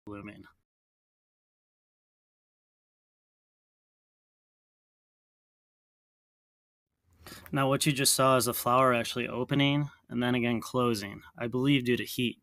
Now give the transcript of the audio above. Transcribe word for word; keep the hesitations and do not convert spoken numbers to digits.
blooming. Now what you just saw is the flower actually opening and then again closing, I believe due to heat.